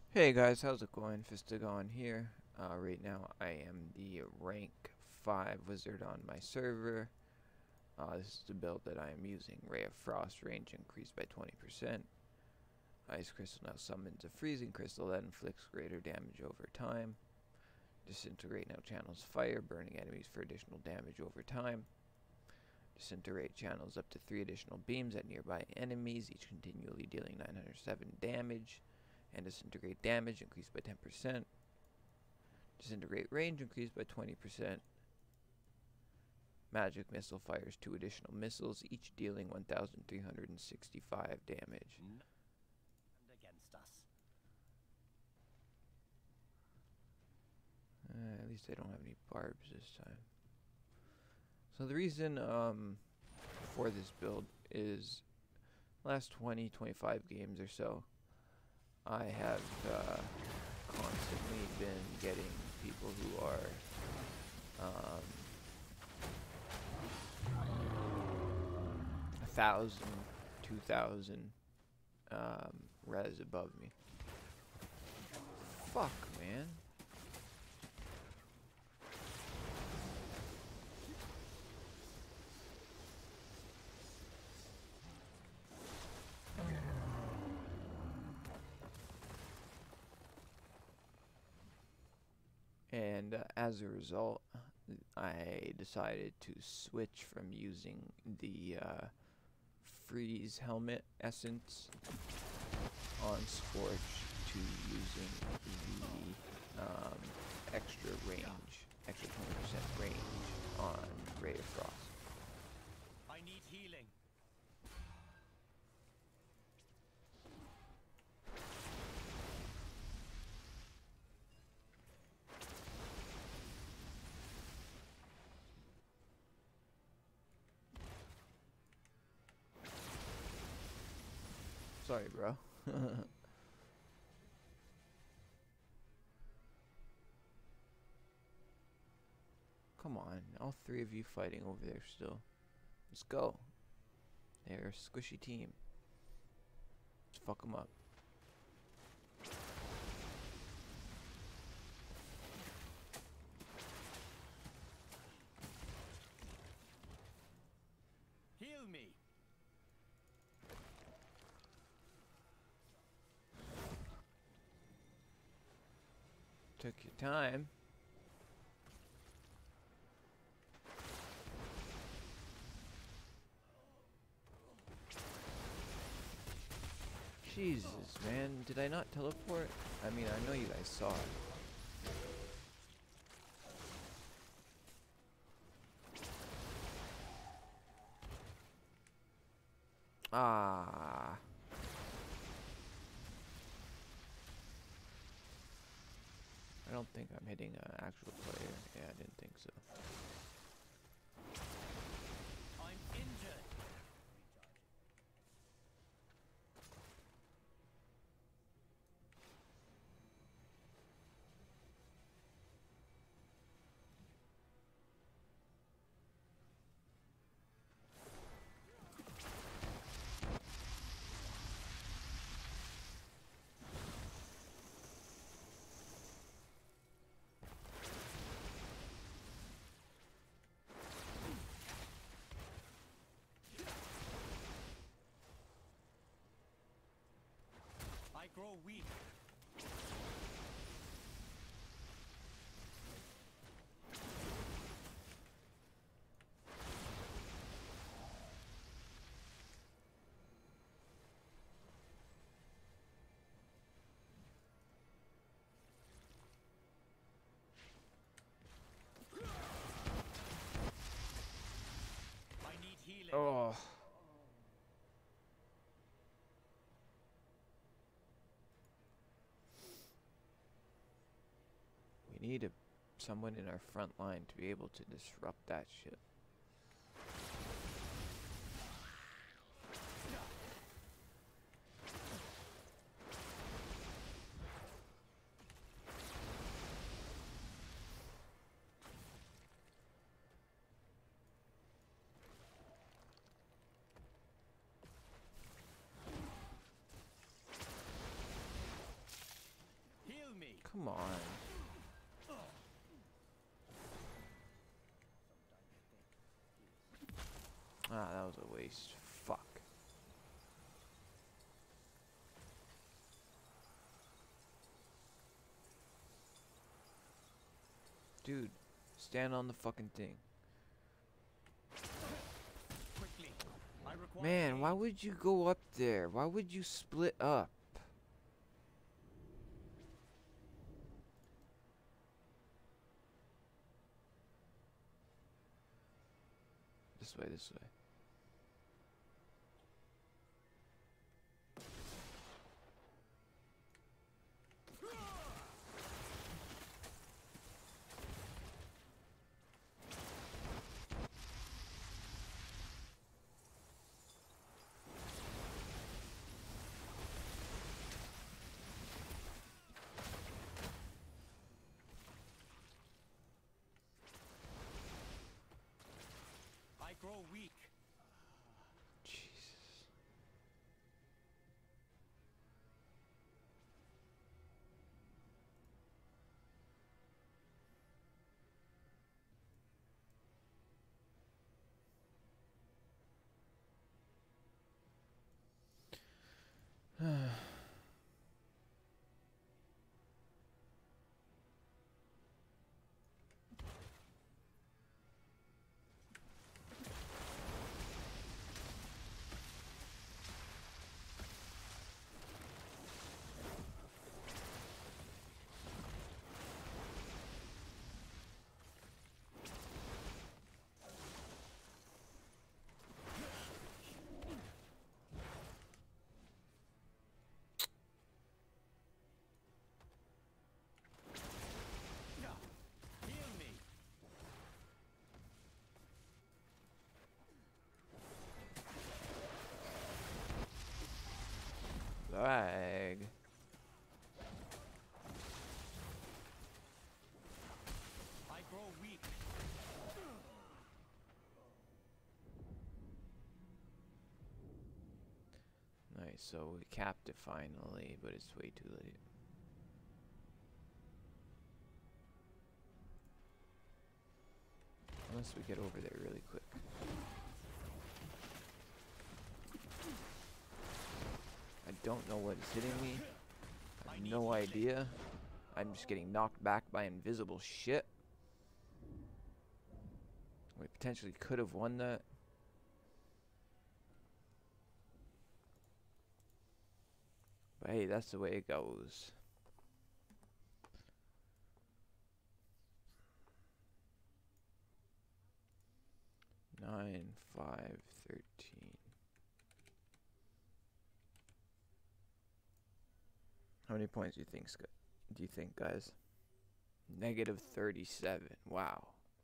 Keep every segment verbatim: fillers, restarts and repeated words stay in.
Hey guys, how's it going? Fistagon here. Uh, right now I am the rank five wizard on my server. Uh, this is the build that I am using. Ray of Frost range increased by twenty percent. Ice Crystal now summons a freezing crystal that inflicts greater damage over time. Disintegrate now channels fire, burning enemies for additional damage over time. Disintegrate channels up to three additional beams at nearby enemies, each continually dealing nine hundred seven damage. And disintegrate damage increased by ten percent. Disintegrate range increased by twenty percent. Magic missile fires two additional missiles, each dealing one thousand three hundred sixty-five damage. And against us. Uh, at least I don't have any barbs this time. So the reason um, for this build is last twenty, twenty-five games or so, I have uh, constantly been getting people who are um, a thousand, two thousand um, res above me. Fuck, man. And uh, as a result, I decided to switch from using the uh, freeze helmet essence on Scorch to using the um, extra range, extra twenty percent range on Ray of Frost. I need healing. Sorry, bro. Come on, all three of you fighting over there still. Let's go. They're a squishy team. Let's fuck them up. Heal me. Took your time. Jesus, man. Did I not teleport? I mean, I know you guys saw it. Ah. I don't think I'm hitting an actual player. Yeah, I didn't think so. I'm injured. I grow weak. I need healing. Oh. We need a, someone in our front line to be able to disrupt that shit. Come on. Ah, that was a waste. Fuck. Dude, stand on the fucking thing. Quickly. I require Man, why aid. would you go up there? Why would you split up? This way, this way. I grow weak. Jesus. Heal me. Lag. I grow weak. Nice, so we capped it finally, but it's way too late. Unless we get over there really quick. I don't know what is hitting me. I have no idea. I'm just getting knocked back by invisible shit. We potentially could have won that. But hey, that's the way it goes. Nine, five, thirteen. How many points do you think, do you think, guys? Negative thirty-seven. Wow.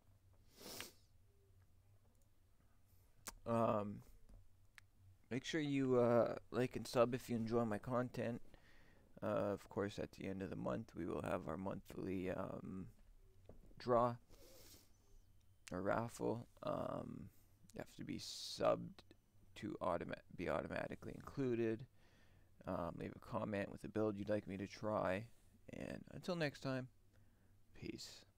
Um, make sure you uh, like and sub if you enjoy my content. Uh, of course, at the end of the month, we will have our monthly um, draw or raffle. Um, you have to be subbed to automa be automatically included. Um, leave a comment with a build you'd like me to try. And until next time, peace.